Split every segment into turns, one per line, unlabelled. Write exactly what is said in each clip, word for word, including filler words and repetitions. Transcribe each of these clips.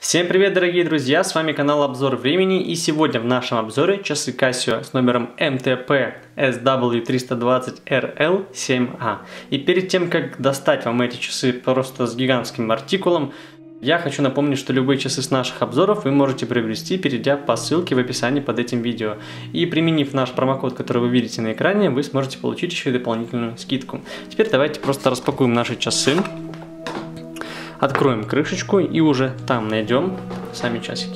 Всем привет, дорогие друзья, с вами канал Обзор Времени, и сегодня в нашем обзоре часы Casio с номером эм тэ пэ эс дабл ю триста двадцать эр эл семь а. И перед тем, как достать вам эти часы просто с гигантским артикулом, я хочу напомнить, что любые часы с наших обзоров вы можете приобрести, перейдя по ссылке в описании под этим видео. И применив наш промокод, который вы видите на экране, вы сможете получить еще и дополнительную скидку. Теперь давайте просто распакуем наши часы. Откроем крышечку и уже там найдем сами часики.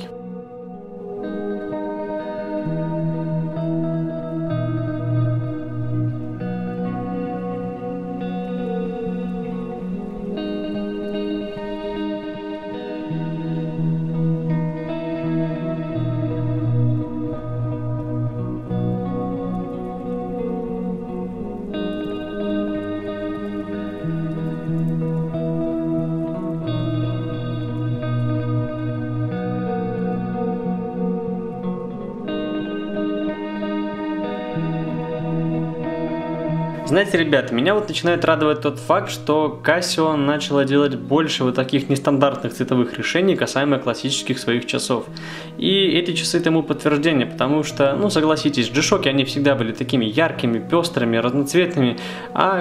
Знаете, ребята, меня вот начинает радовать тот факт, что Casio начала делать больше вот таких нестандартных цветовых решений касаемо классических своих часов. И эти часы тому подтверждение, потому что, ну согласитесь, G-Shock они всегда были такими яркими, пестрыми, разноцветными, а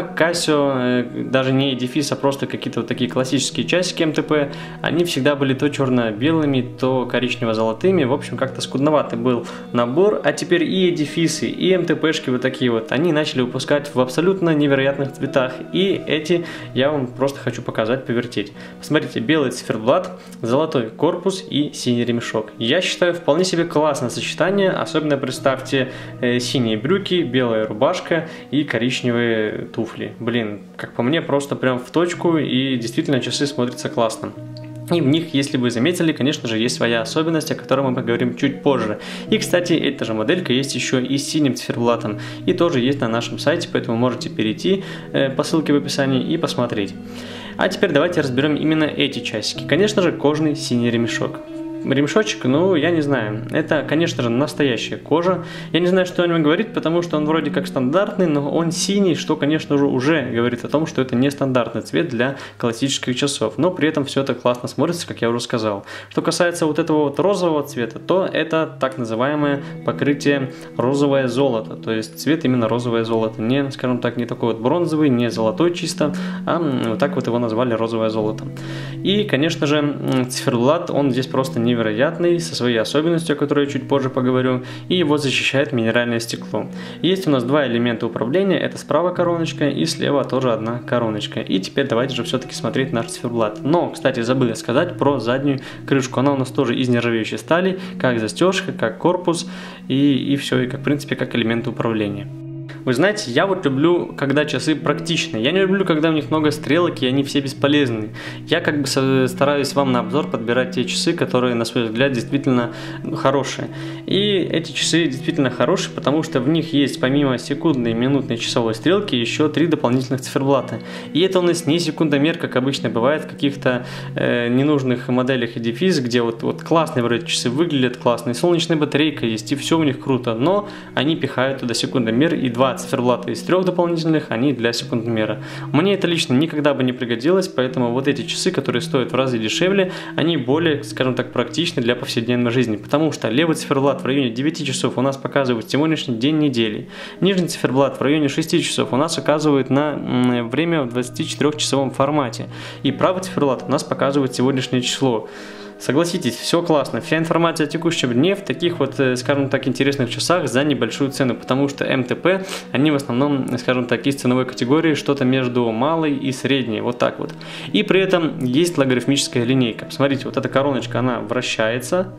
Casio, даже не Edifis, а просто какие-то вот такие классические часики эм тэ пэ, они всегда были то черно-белыми, то коричнево-золотыми, в общем, как-то скудноватый был набор, а теперь и Edifis, и эм тэ пэ-шки вот такие вот, они начали выпускать в абсолютно абсолютно невероятных цветах, и эти я вам просто хочу показать, повертеть. Посмотрите, белый циферблат, золотой корпус и синий ремешок. Я считаю, вполне себе классное сочетание, особенно представьте э, синие брюки, белая рубашка и коричневые туфли. Блин, как по мне, просто прям в точку, и действительно часы смотрятся классно. И в них, если вы заметили, конечно же, есть своя особенность, о которой мы поговорим чуть позже. И, кстати, эта же моделька есть еще и с синим циферблатом, и тоже есть на нашем сайте, поэтому можете перейти э, по ссылке в описании и посмотреть. А теперь давайте разберем именно эти часики. Конечно же, кожаный синий ремешок. Ремешочек, ну, я не знаю, это, конечно же, настоящая кожа. Я не знаю, что о нем говорить, потому что он вроде как стандартный, но он синий, что, конечно же, уже говорит о том, что это нестандартный цвет для классических часов. Но при этом все это классно смотрится, как я уже сказал. Что касается вот этого вот розового цвета, то это так называемое покрытие розовое золото. То есть цвет именно розовое золото. Не, скажем так, не такой вот бронзовый, не золотой чисто, а вот так вот его назвали розовое золото. И, конечно же, циферблат, он здесь просто не невероятный, со своей особенностью, о которой я чуть позже поговорю, и его защищает минеральное стекло. Есть у нас два элемента управления, это справа короночка и слева тоже одна короночка. И теперь давайте же все-таки смотреть наш циферблат. Но, кстати, забыл сказать про заднюю крышку, она у нас тоже из нержавеющей стали, как застежка, как корпус, и, и все, и как, в принципе, как элемент управления. Вы знаете, я вот люблю, когда часы практичные. Я не люблю, когда у них много стрелок, и они все бесполезные. Я как бы стараюсь вам на обзор подбирать те часы, которые, на свой взгляд, действительно хорошие. И эти часы действительно хорошие, потому что в них есть, помимо секундной и минутной часовой стрелки, еще три дополнительных циферблата. И это у нас не секундомер, как обычно бывает в каких-то э, ненужных моделях Edifis, где вот, вот классные вроде часы выглядят, классные, солнечная батарейка есть, и все у них круто. Но они пихают туда секундомер, и два циферблата из трех дополнительных, они для секундомера. Мне это лично никогда бы не пригодилось, поэтому вот эти часы, которые стоят в разы дешевле, они более, скажем так, практичны для повседневной жизни, потому что левый циферблат в районе девяти часов у нас показывает сегодняшний день недели, нижний циферблат в районе шести часов у нас указывает на время в двадцатичетырёхчасовом формате, и правый циферблат у нас показывает сегодняшнее число. Согласитесь, все классно, вся информация о текущем дне в таких вот, скажем так, интересных часах за небольшую цену, потому что эм тэ пэ, они в основном, скажем так, из ценовой категории что-то между малой и средней, вот так вот. И при этом есть логарифмическая линейка. Посмотрите, вот эта короночка, она вращается,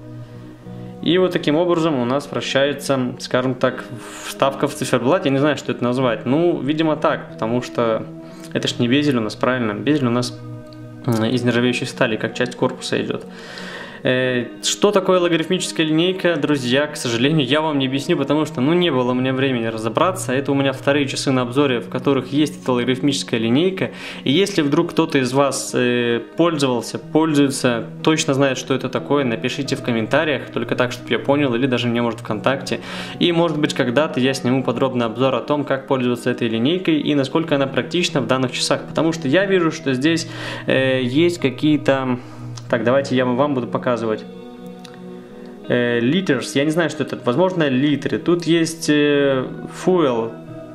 и вот таким образом у нас вращается, скажем так, вставка в циферблат, я не знаю, что это назвать, ну, видимо так, потому что это ж не безель у нас, правильно, безель у нас из нержавеющей стали, как часть корпуса идет. Что такое логарифмическая линейка, друзья, к сожалению, я вам не объясню, потому что, ну, не было у меня времени разобраться. Это у меня вторые часы на обзоре, в которых есть эта логарифмическая линейка. И если вдруг кто-то из вас э, пользовался, пользуется, точно знает, что это такое, напишите в комментариях, только так, чтобы я понял, или даже мне, может, ВКонтакте. И, может быть, когда-то я сниму подробный обзор о том, как пользоваться этой линейкой и насколько она практична в данных часах. Потому что я вижу, что здесь э, есть какие-то... Так, давайте я вам буду показывать. Э, liters, я не знаю, что это. Возможно, литры. Тут есть э, fuel.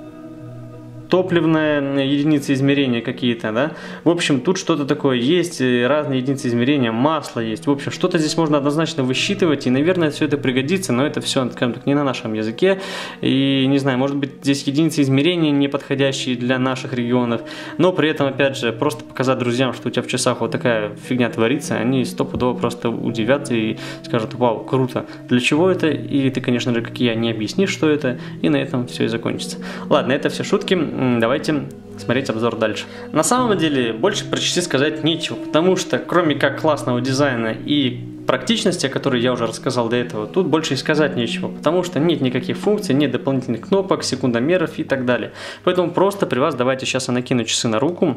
Топливная единица измерения какие-то, да. В общем, тут что-то такое есть, разные единицы измерения, масло есть. В общем, что-то здесь можно однозначно высчитывать, и, наверное, все это пригодится, но это все, скажем так, не на нашем языке. И, не знаю, может быть, здесь единицы измерения не подходящие для наших регионов, но при этом, опять же, просто показать друзьям, что у тебя в часах вот такая фигня творится, они стопудово просто удивятся и скажут: вау, круто. Для чего это? И ты, конечно же, как и я, не объяснишь, что это, и на этом все и закончится. Ладно, это все шутки. Давайте смотреть обзор дальше. На самом деле, больше про часы сказать нечего, потому что, кроме как классного дизайна и практичности, о которой я уже рассказал до этого, тут больше и сказать нечего, потому что нет никаких функций, нет дополнительных кнопок, секундомеров и так далее. Поэтому просто при вас давайте сейчас я накину часы на руку.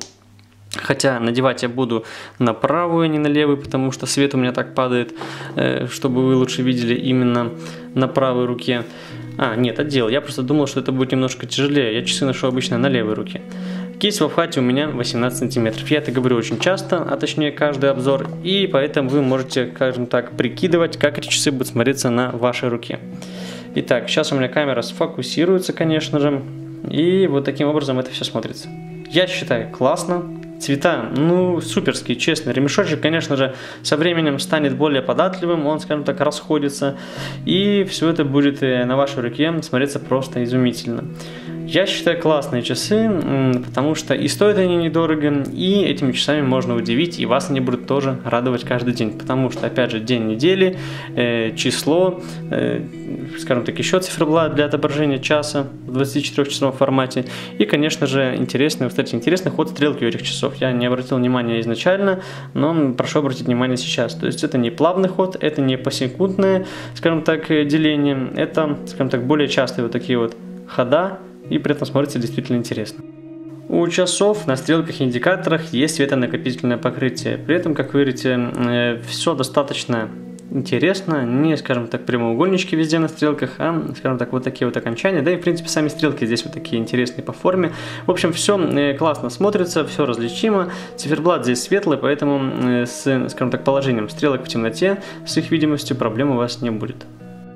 Хотя надевать я буду на правую, а не на левую, потому что свет у меня так падает, чтобы вы лучше видели именно на правой руке. А, нет, отдел. Я просто думал, что это будет немножко тяжелее. Я часы ношу обычно на левой руке. Кейс в обхвате у меня восемнадцать сантиметров. Я это говорю очень часто, а точнее каждый обзор. И поэтому вы можете, скажем так, прикидывать, как эти часы будут смотреться на вашей руке. Итак, сейчас у меня камера сфокусируется, конечно же. И вот таким образом это все смотрится. Я считаю, классно. Цвета, ну, суперские, честно. Ремешочек, конечно же, со временем станет более податливым, он, скажем так, расходится. И все это будет на вашей руке смотреться просто изумительно. Я считаю, классные часы, потому что и стоят они недорого, и этими часами можно удивить, и вас они будут тоже радовать каждый день. Потому что, опять же, день недели, э, число, э, скажем так, еще циферблат для отображения часа в двадцатичетырёхчасовом формате. И, конечно же, интересный, кстати, интересный ход стрелки у этих часов. Я не обратил внимания изначально, но прошу обратить внимание сейчас. То есть это не плавный ход, это не посекундное, скажем так, деление, это, скажем так, более частые вот такие вот хода, и при этом смотрится действительно интересно. У часов на стрелках и индикаторах есть светонакопительное покрытие. При этом, как вы видите, все достаточно интересно. Не, скажем так, прямоугольнички везде на стрелках, а, скажем так, вот такие вот окончания. Да и, в принципе, сами стрелки здесь вот такие интересные по форме. В общем, все классно смотрится, все различимо. Циферблат здесь светлый, поэтому с, скажем так, положением стрелок в темноте, с их видимостью проблем у вас не будет.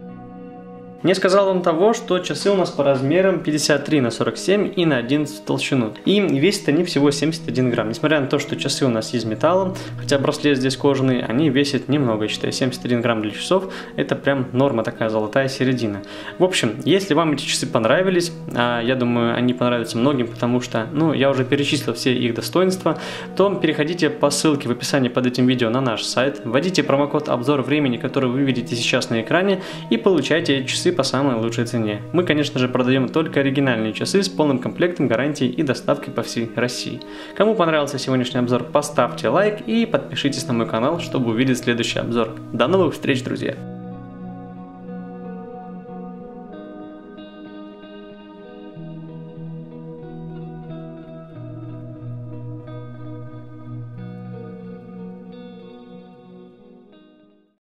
Не сказал он того, что часы у нас по размерам пятьдесят три на сорок семь и на одиннадцать в толщину. И весят они всего семьдесят один грамм. Несмотря на то, что часы у нас из металла, хотя браслет здесь кожаный, они весят немного, я считаю, семьдесят один грамм для часов. Это прям норма такая, золотая середина. В общем, если вам эти часы понравились, а я думаю, они понравятся многим, потому что, ну, я уже перечислил все их достоинства, то переходите по ссылке в описании под этим видео на наш сайт, вводите промокод обзор времени, который вы видите сейчас на экране, и получайте эти часы по самой лучшей цене. Мы, конечно же, продаем только оригинальные часы с полным комплектом гарантии и доставкой по всей России. Кому понравился сегодняшний обзор, поставьте лайк и подпишитесь на мой канал, чтобы увидеть следующий обзор. До новых встреч, друзья!